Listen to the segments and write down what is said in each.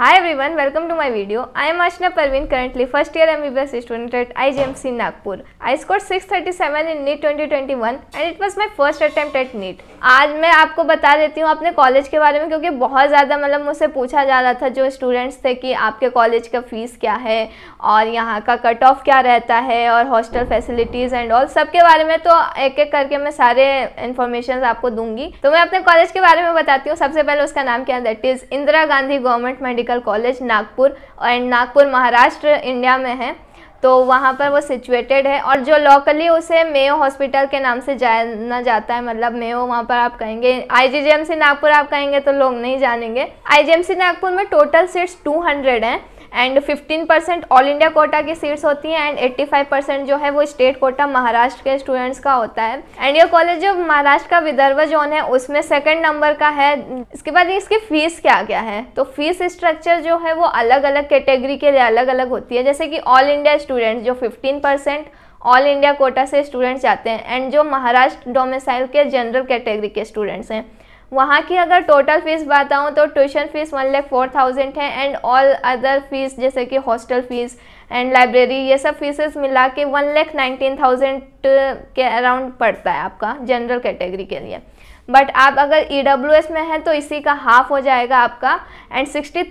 Hi everyone, welcome to my video. I am Ashna Parveen, currently first year MBBS student at IGMC Nagpur. I scored 637 in NEET 2021 and it was my first attempt at NEET. आज मैं आपको बता देती हूँ अपने college के बारे में, क्योंकि बहुत ज़्यादा मुझसे पूछा जा रहा था जो स्टूडेंट्स थे कि आपके कॉलेज का फ़ीस क्या है और यहाँ का कट ऑफ क्या रहता है और हॉस्टल फैसिलिटीज़ एंड ऑल सब के बारे में। तो एक एक करके मैं सारे इन्फॉर्मेशन आपको दूंगी। तो मैं अपने कॉलेज के बारे में बताती हूँ। सबसे पहले उसका नाम क्या है, that is Indira Gandhi government medical college Nagpur, and Nagpur Maharashtra India में है। तो वहाँ पर वो सिचुएटेड है और जो लोकली उसे मेयो हॉस्पिटल के नाम से जाना जाता है। मतलब मेयो वहाँ पर आप कहेंगे, IGMC नागपुर आप कहेंगे तो लोग नहीं जानेंगे। IGMC नागपुर में टोटल सीट्स 200 हैं एंड 15% ऑल इंडिया कोटा की सीट्स होती हैं एंड 85% जो है वो स्टेट कोटा महाराष्ट्र के स्टूडेंट्स का होता है। एंड ये कॉलेज जो महाराष्ट्र का विदर्भ जोन है उसमें सेकंड नंबर का है। इसके बाद इसकी फ़ीस क्या क्या है, तो फीस स्ट्रक्चर जो है वो अलग अलग कैटेगरी के लिए अलग अलग होती है। जैसे कि ऑल इंडिया स्टूडेंट्स जो 15% ऑल इंडिया कोटा से स्टूडेंट्स जाते हैं एंड जो महाराष्ट्र डोमिसाइल के जनरल कैटेगरी के स्टूडेंट्स हैं, वहाँ की अगर टोटल फीस बताऊँ तो ट्यूशन फीस 1,04,000 है एंड ऑल अदर फीस जैसे कि हॉस्टल फीस एंड लाइब्रेरी ये सब फीसेस मिला के 1,19,000 के अराउंड पड़ता है आपका जनरल कैटेगरी के लिए। बट आप अगर EWS में है तो इसी का हाफ हो जाएगा आपका एंड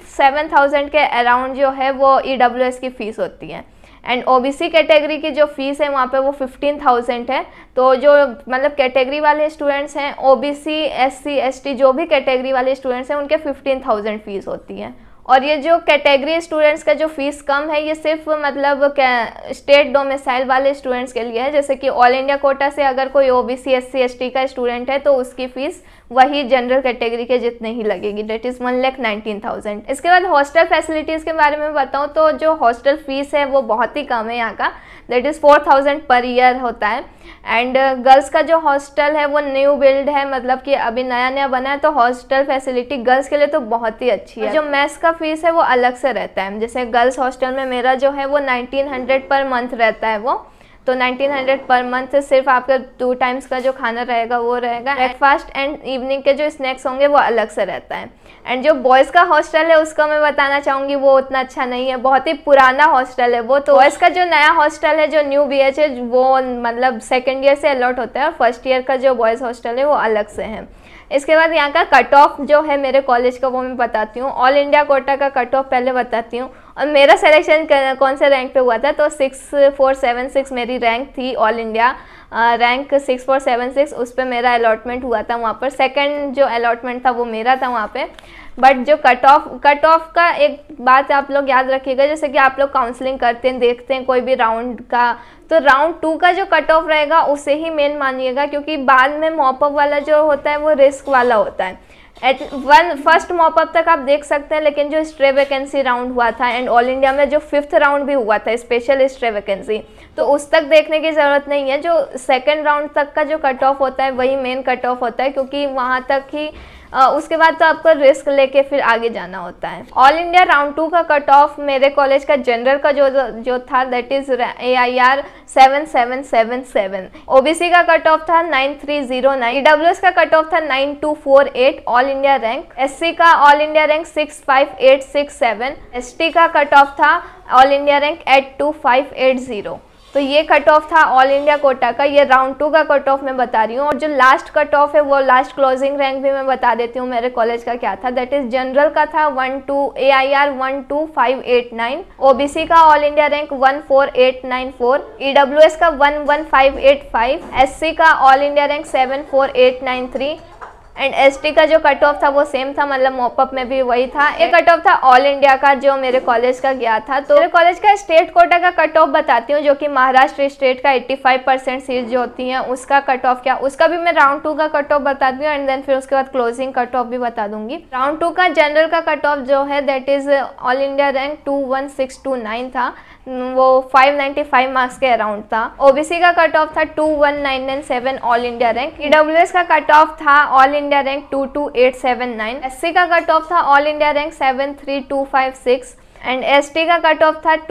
67,000 के अराउंड जो है वो EWS की फ़ीस होती है। एंड OBC कैटेगरी की जो फीस है वहाँ पे वो 15,000 है। तो जो मतलब कैटेगरी वाले स्टूडेंट्स हैं OBC SC ST जो भी कैटेगरी वाले स्टूडेंट्स हैं उनके 15,000 फीस होती है। और ये जो कैटेगरी स्टूडेंट्स का जो फीस कम है ये सिर्फ मतलब स्टेट डोमिसाइल वाले स्टूडेंट्स के लिए है। जैसे कि ऑल इंडिया कोटा से अगर कोई OBC SC ST का स्टूडेंट है तो उसकी फ़ीस वही जनरल कैटेगरी के जितने ही लगेगी, डेट इज़ 1,19,000। इसके बाद हॉस्टल फैसिलिटीज़ के बारे में बताऊँ तो जो हॉस्टल फीस है वो बहुत ही कम है यहाँ का, दैट इज़ 4,000 पर ईयर होता है। एंड गर्ल्स का जो हॉस्टल है वो न्यू बिल्ड है, मतलब कि अभी नया नया बना है, तो हॉस्टल फैसिलिटी गर्ल्स के लिए तो बहुत ही अच्छी है। जो मेस का फीस है वो अलग से रहता है। जैसे गर्ल्स हॉस्टल में मेरा जो है वो 1,900 पर मंथ रहता है वो, तो 1,900 पर मंथ सिर्फ आपका 2 टाइम्स का जो खाना रहेगा वो रहेगा। ब्रेकफास्ट एंड इवनिंग के जो स्नैक्स होंगे वो अलग से रहता है। एंड जो बॉयज़ का हॉस्टल है उसका मैं बताना चाहूँगी वो उतना अच्छा नहीं है, बहुत ही पुराना हॉस्टल है वो। तो बॉयज़ का जो नया हॉस्टल है जो न्यू BH है वो मतलब सेकेंड ईयर से अलॉट होता है और फर्स्ट ईयर का जो बॉयज़ हॉस्टल है वो अलग से है। इसके बाद यहाँ का कट ऑफ जो है मेरे कॉलेज का वो मैं बताती हूँ। ऑल इंडिया कोटा का कट ऑफ पहले बताती हूँ और मेरा सिलेक्शन कौन से रैंक पे हुआ था, तो 6476 मेरी रैंक थी। ऑल इंडिया रैंक 6476 उस पर मेरा अलॉटमेंट हुआ था वहाँ पर। सेकंड जो अलॉटमेंट था वो मेरा था वहाँ पे। बट जो कट ऑफ का एक बात आप लोग याद रखिएगा, जैसे कि आप लोग काउंसलिंग करते हैं देखते हैं कोई भी राउंड का, तो राउंड 2 का जो कट ऑफ रहेगा उसे ही मेन मानिएगा, क्योंकि बाद में मॉपअप वाला जो होता है वो रिस्क वाला होता है। फर्स्ट मॉपअप तक आप देख सकते हैं, लेकिन जो स्ट्रे वैकेंसी राउंड हुआ था एंड ऑल इंडिया में जो 5th राउंड भी हुआ था स्पेशल स्ट्रे वैकेंसी, तो उस तक देखने की ज़रूरत नहीं है। जो सेकंड राउंड तक का जो कट ऑफ होता है वही मेन कट ऑफ होता है, क्योंकि वहाँ तक ही उसके बाद तो आपको रिस्क लेके फिर आगे जाना होता है। ऑल इंडिया राउंड 2 का कट ऑफ मेरे कॉलेज का जनरल का जो था दैट इज़ AIR 7777, OBC का कट ऑफ था 9309, EWS का कट ऑफ था 9248 ऑल इंडिया रैंक, SC का ऑल इंडिया रैंक 65867, ST का कट ऑफ था ऑल इंडिया रैंक 82580। तो ये कट ऑफ था ऑल इंडिया कोटा का। ये राउंड 2 का कट ऑफ मैं बता रही हूँ। और जो लास्ट कट ऑफ है वो लास्ट क्लोजिंग रैंक भी मैं बता देती हूँ मेरे कॉलेज का क्या था, दैट इज जनरल का था AIR 12589, OBC का ऑल इंडिया रैंक 14894, EWS का 11585, SC का all India rank 74893 and ST का जो कट ऑफ था वो सेम था, मतलब मॉपअप में भी वही था। एक कट ऑफ था ऑल इंडिया का जो मेरे कॉलेज का गया था। तो मेरे कॉलेज का स्टेट कोटा का कट ऑफ बताती हूँ, जो कि महाराष्ट्र स्टेट का 85% सीट जो होती हैं उसका कट ऑफ क्या, उसका भी मैं राउंड 2 का कट ऑफ बताती हूँ एंड देन फिर उसके बाद क्लोजिंग कट ऑफ भी बता दूंगी। राउंड 2 का जनरल का कट ऑफ जो है that is all India rank 21629 था, वो 595 मार्क्स के अराउंड था। OBC का कट ऑफ था 21997 ऑल इंडिया रैंक, EWS का कट ऑफ था ऑल इंडिया रैंक 22879, SC का कट ऑफ था all India rank 73256 and ST का कट ऑफ था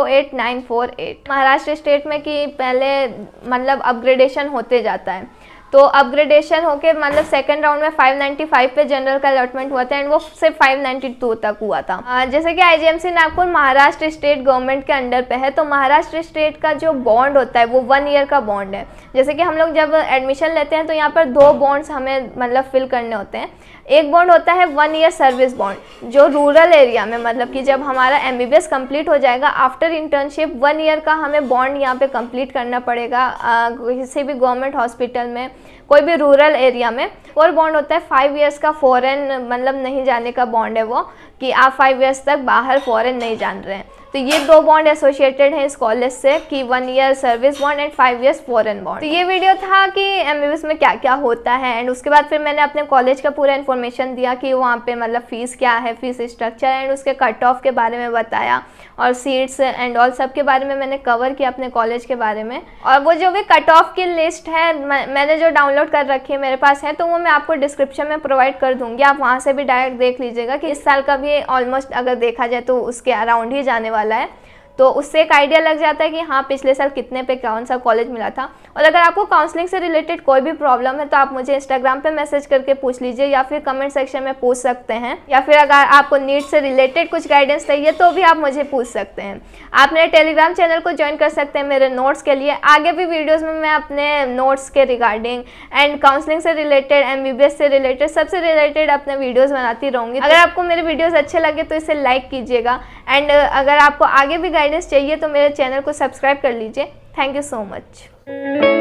208948। महाराष्ट्र स्टेट में कि पहले मतलब अपग्रेडेशन होते जाता है, तो अपग्रेडेशन होके मतलब सेकंड राउंड में 595 पे जनरल का अलॉटमेंट हुआ था एंड वो सिर्फ 592 तक हुआ था। जैसे कि IGMC Nagpur Maharashtra state government के अंडर पे है, तो महाराष्ट्र स्टेट का जो बॉन्ड होता है वो 1 ईयर का बॉन्ड है। जैसे कि हम लोग जब एडमिशन लेते हैं तो यहाँ पर 2 बॉन्ड्स हमें मतलब फिल करने होते हैं। एक बॉन्ड होता है 1 ईयर सर्विस बॉन्ड, जो रूरल एरिया में मतलब कि जब हमारा एमबीबीएस कंप्लीट हो जाएगा आफ्टर इंटर्नशिप 1 ईयर का हमें बॉन्ड यहाँ पे कंप्लीट करना पड़ेगा किसी भी गवर्नमेंट हॉस्पिटल में, कोई भी रूरल एरिया में। और बॉन्ड होता है 5 ईयर्स का फॉरेन मतलब नहीं जाने का बॉन्ड है वो, कि आप 5 ईयर्स तक बाहर फॉरेन नहीं जान रहे हैं। तो ये 2 बॉन्ड एसोसिएटेड हैं इस कॉलेज से कि 1 year service bond and 5 years foreign bond. तो ये वीडियो था कि एमबीबीएस में क्या क्या होता है एंड उसके बाद फिर मैंने अपने कॉलेज का पूरा इन्फॉर्मेशन दिया कि वहाँ पे मतलब फ़ीस क्या है, फ़ीस स्ट्रक्चर एंड उसके कट ऑफ के बारे में बताया और सीट्स एंड ऑल सब के बारे में मैंने कवर किया अपने कॉलेज के बारे में। और वो जो भी कट ऑफ की लिस्ट है मैंने जो डाउनलोड कर रखी है मेरे पास है, तो वो मैं आपको डिस्क्रिप्शन में प्रोवाइड कर दूँगी, आप वहाँ से भी डायरेक्ट देख लीजिएगा कि इस साल का भी ऑलमोस्ट अगर देखा जाए तो उसके अराउंड ही जाने वाला है। तो उससे एक आइडिया लग जाता है कि हाँ पिछले साल कितने पे कौन सा कॉलेज मिला था। और अगर आपको काउंसलिंग से रिलेटेड कोई भी प्रॉब्लम है तो आप मुझे इंस्टाग्राम पे मैसेज करके पूछ लीजिए या फिर कमेंट सेक्शन में पूछ सकते हैं, या फिर अगर आपको नीट से रिलेटेड कुछ गाइडेंस चाहिए तो भी आप मुझे पूछ सकते हैं। आप मेरे टेलीग्राम चैनल को ज्वाइन कर सकते हैं मेरे नोट्स के लिए। आगे भी वीडियोज़ में मैं अपने नोट्स के रिगार्डिंग एंड काउंसलिंग से रिलेटेड, एमबीबीएस से रिलेटेड, सबसे रिलेटेड अपने वीडियोज़ बनाती रहूँगी। अगर आपको मेरे वीडियोज़ अच्छे लगे तो इसे लाइक कीजिएगा एंड अगर आपको आगे भी गाइडेंस चाहिए तो मेरे चैनल को सब्सक्राइब कर लीजिए। Thank you so much.